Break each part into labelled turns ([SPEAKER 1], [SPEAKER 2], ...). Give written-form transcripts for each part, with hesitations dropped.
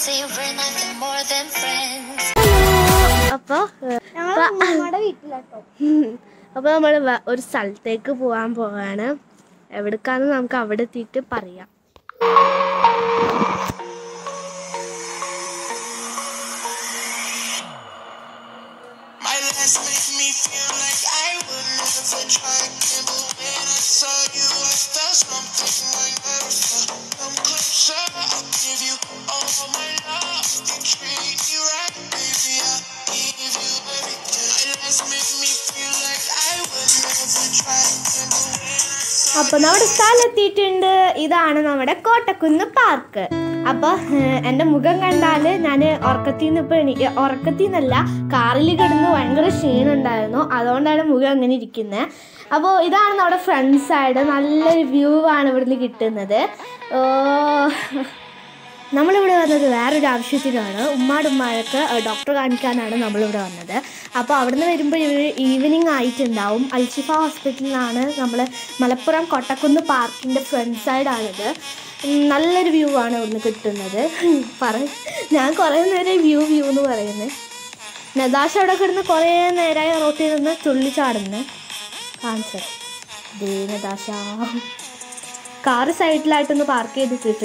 [SPEAKER 1] അപ്പൊ നമ്മള് ഒരു സ്ഥലത്തേക്ക് പോവാൻ പോവാണ്. എവിടേക്കാന്ന് നമുക്ക് അവിടെ എത്തിയിട്ട് പറയാം. അപ്പോൾ നമ്മുടെ സ്ഥലത്തെത്തിയിട്ടുണ്ട്. ഇതാണ് നമ്മുടെ കോട്ടക്കുന്ന് പാർക്ക്. അപ്പോൾ എൻ്റെ മുഖം കണ്ടാൽ ഞാൻ ഉറക്കത്തിൽ നിന്നല്ല, കാറിൽ കിടന്ന് ഭയങ്കര ക്ഷീണമുണ്ടായിരുന്നു. അതുകൊണ്ടാണ് മുഖം അങ്ങനെ ഇരിക്കുന്നത്. അപ്പോൾ ഇതാണ് നമ്മുടെ ഫ്രണ്ട് സൈഡ്. നല്ലൊരു വ്യൂ ആണ് ഇവിടുന്ന് കിട്ടുന്നത്. നമ്മളിവിടെ വന്നത് വേറൊരു ആവശ്യത്തിനാണ്. ഉമ്മാടുമ്മാഴൊക്കെ ഡോക്ടർ കാണിക്കാനാണ് നമ്മളിവിടെ വന്നത്. അപ്പോൾ അവിടെ നിന്ന് വരുമ്പോൾ ഈവനിങ് ആയിട്ടുണ്ടാവും. അൽഷിഫ ഹോസ്പിറ്റലിലാണ് നമ്മൾ. മലപ്പുറം കോട്ടക്കുന്ന് പാർക്കിൻ്റെ ഫ്രണ്ട് സൈഡാണിത്. നല്ലൊരു വ്യൂ ആണ് ഇവിടുന്ന് കിട്ടുന്നത്. ഞാൻ കുറേ നേരം വ്യൂ എന്ന് പറയുന്നത്. നദാശ അവിടെ കിടന്ന് കുറേ നേരമായി റോട്ടിൽ നിന്ന് തുള്ളിച്ചാടുന്നു. കാണിച്ചത് ദേ നദാശ കാറ് സൈഡിലായിട്ടൊന്ന് പാർക്ക് ചെയ്തിട്ടിട്ട്.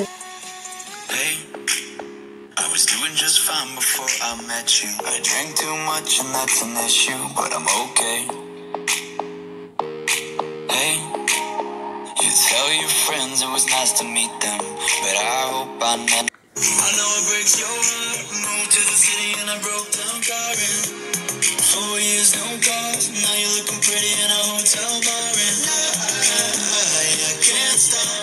[SPEAKER 2] I was doing just fine before I met you. I drank too much and that's an issue, but I'm okay. Hey, you tell your friends it was nice to meet them, but I hope I never. I know it breaks your heart. Moved to the city and I broke down crying. 4 years no calls, now you're looking pretty in a hotel bar, and I can't stop.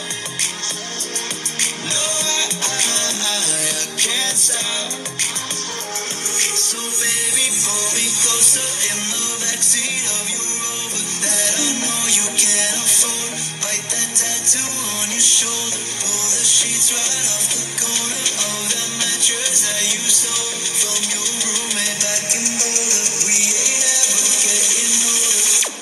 [SPEAKER 2] No, I can't stop. So baby, pull me closer in the backseat of your Rover that I know you can't afford. Bite that tattoo on your shoulder. Pull the sheets right off the corner of that mattress that you stole from your roommate back in Boulder. We ain't ever getting older.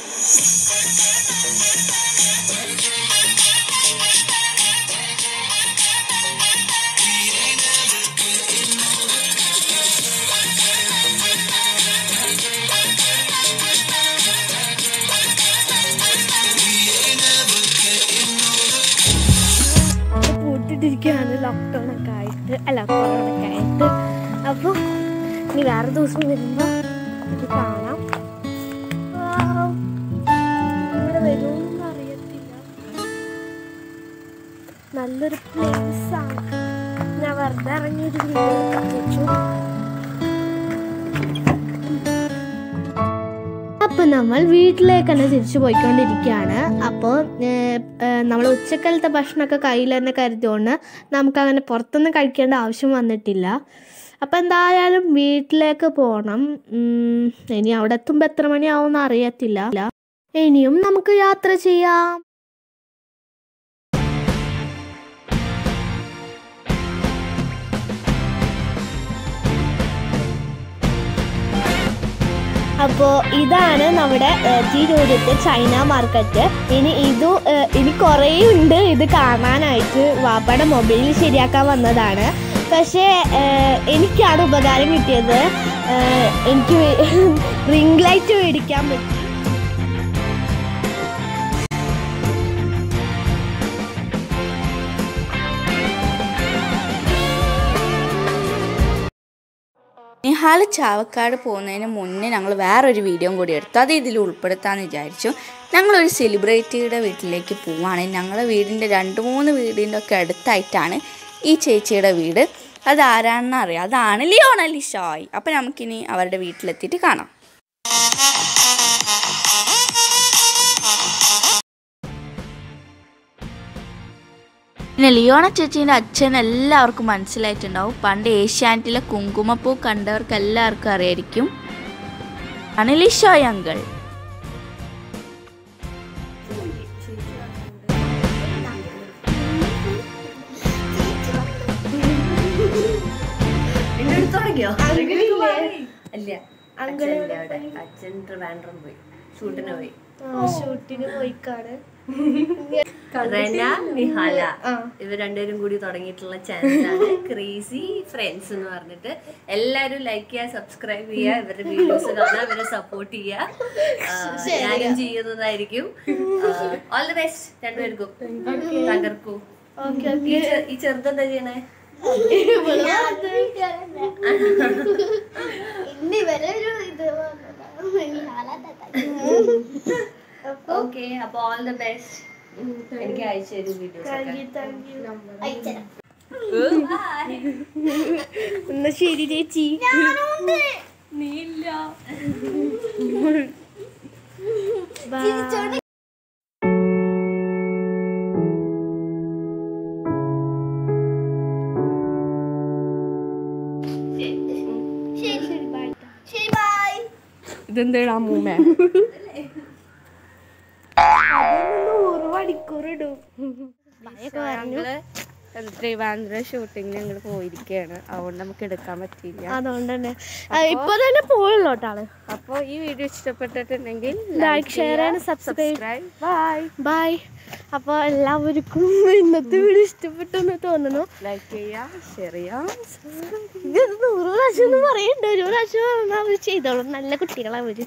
[SPEAKER 1] ാണ് ലോക്ക്ഡൗണൊക്കെ ആയിട്ട്, അല്ല കൊറോണൊക്കെ ആയിട്ട്. അപ്പോൾ ഇനി വേറെ ദിവസം വരുമ്പോൾ ഇത് കാണാം. ഇവിടെ വരുമെന്ന് അറിയത്തില്ല. നല്ലൊരു പ്ലേസാണ്. ഞാൻ വെറുതെ ഇറങ്ങിയൊരു വീഡിയോ വെച്ചു. അപ്പോൾ നമ്മൾ വീട്ടിലേക്ക് തന്നെ തിരിച്ചു പോയിക്കൊണ്ടിരിക്കുകയാണ്. അപ്പോൾ നമ്മൾ ഉച്ചക്കാലത്തെ ഭക്ഷണമൊക്കെ കയ്യിൽ തന്നെ കരുതിയോണ്ട് നമുക്കങ്ങനെ പുറത്തൊന്നും കഴിക്കേണ്ട ആവശ്യം വന്നിട്ടില്ല. അപ്പോൾ എന്തായാലും വീട്ടിലേക്ക് പോകണം. ഇനി അവിടെ എത്തുമ്പോൾ എത്ര മണിയാവുമെന്ന് അറിയത്തില്ല. ഇനിയും നമുക്ക് യാത്ര ചെയ്യാം. അപ്പോൾ ഇതാണ് നമ്മുടെ തിരൂരത്തെ ചൈന മാർക്കറ്റ്. ഇനി കുറേ ഉണ്ട് ഇത് കാണാനായിട്ട്. വാപ്പയുടെ മൊബൈൽ ശരിയാക്കാൻ വന്നതാണ്. പക്ഷേ എനിക്കാണ് ഉപകാരം കിട്ടിയത്. എനിക്ക് റിംഗ് ലൈറ്റ് മേടിക്കാൻ പറ്റി.
[SPEAKER 3] നിഹാൽ ചാവക്കാട് പോകുന്നതിന് മുന്നേ ഞങ്ങൾ വേറൊരു വീഡിയോ കൂടി എടുത്തു. അത് ഇതിൽ ഉൾപ്പെടുത്താമെന്ന് വിചാരിച്ചു. ഞങ്ങളൊരു സെലിബ്രിറ്റിയുടെ വീട്ടിലേക്ക് പോവുകയാണെങ്കിൽ ഞങ്ങളുടെ വീടിൻ്റെ 2-3 വീടിൻ്റെ ഒക്കെ അടുത്തായിട്ടാണ് ഈ ചേച്ചിയുടെ വീട്. അതാരാണെന്ന് അറിയാം. അതാണ് ലിയോണ ലിഷോയ്. അപ്പോൾ നമുക്കിനി അവരുടെ വീട്ടിലെത്തിയിട്ട് കാണാം. പിന്നെ ലിയോണ ചേച്ചീൻ്റെ അച്ഛൻ എല്ലാവർക്കും മനസ്സിലായിട്ടുണ്ടാവും. പണ്ട് ഏഷ്യാനെറ്റിലെ കുങ്കുമപ്പൂ കണ്ടവർക്ക് എല്ലാവർക്കും അറിയായിരിക്കും. ആണ് ലിഷോയ് അങ്കിൾ.
[SPEAKER 1] ഷൂട്ടിന് പോയിക്കാണ്.
[SPEAKER 4] റെന നിഹാല ഇവർ രണ്ടുപേരും കൂടി തുടങ്ങിയിട്ടുള്ള ചാനലാണ് ക്രേസി ഫ്രണ്ട്സ് എന്ന് പറഞ്ഞിട്ട്. എല്ലാരും ലൈക്ക് ചെയ്യുക, സബ്സ്ക്രൈബ് ചെയ്യുക, ഇവരുടെ വീഡിയോസ് കാണുക, ഇവരെ സപ്പോർട്ട് ചെയ്യുക. ഞാനും ചെയ്യുന്നതായിരിക്കും. ഓൾ ദി ബെസ്റ്റ് രണ്ടുപേർക്കും. തകർക്കൂ. ഈ ചെറുതെന്താ ചെയ്യണേ? ഓക്കെ, അപ്പൊ ഓൾ ദി ബെസ്റ്റ്. എനിക്ക് അയച്ചു തരും വീഡിയോസ്.
[SPEAKER 1] എന്നാ ശരി ചേച്ചി.
[SPEAKER 4] നീല്ല
[SPEAKER 3] ഇതെന്താ മൂമ്മ
[SPEAKER 1] 100 മണിക്കൂർ ഇടും.
[SPEAKER 3] ഞങ്ങള് ട്രിവാൻഡ്ര ഷൂട്ടിങ്ങിന് ഞങ്ങൾ പോയിരിക്കുകയാണ്. അതുകൊണ്ട് നമുക്ക് എടുക്കാൻ പറ്റിയില്ല.
[SPEAKER 1] അതുകൊണ്ട് തന്നെ ഇപ്പൊ തന്നെ പോയല്ലോ ആള്.
[SPEAKER 3] അപ്പോൾ ഈ വീഡിയോ ഇഷ്ടപ്പെട്ടിട്ടുണ്ടെങ്കിൽ
[SPEAKER 1] like, share and subscribe.
[SPEAKER 3] Bye
[SPEAKER 1] bye. അപ്പോൾ എല്ലാവർക്കും ഇന്നത്തെ വീഡിയോ ഇഷ്ടപ്പെട്ടെന്ന് തോന്നുന്നു.
[SPEAKER 3] ലൈക്ക് ചെയ്യാം, ഷെയർ ചെയ്യാം.
[SPEAKER 1] ഇത് 100 പ്രാവശ്യം ഒന്നും പറയണ്ട. 1 പ്രാവശ്യം പറഞ്ഞാൽ അവർ ചെയ്തോളും. നല്ല കുട്ടികളാണ് അവര്.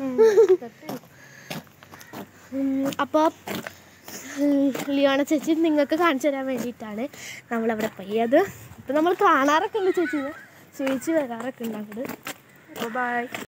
[SPEAKER 1] അപ്പോൾ ലിയോണ ചേച്ചി നിങ്ങൾക്ക് കാണിച്ചു തരാൻ വേണ്ടിയിട്ടാണ് നമ്മളവിടെ പോയത്. ഇപ്പം നമ്മൾ കാണാറൊക്കെ ഉണ്ട് ചേച്ചി വരാറൊക്കെ ഉണ്ട് അങ്ങോട്ട്.
[SPEAKER 3] ബൈ.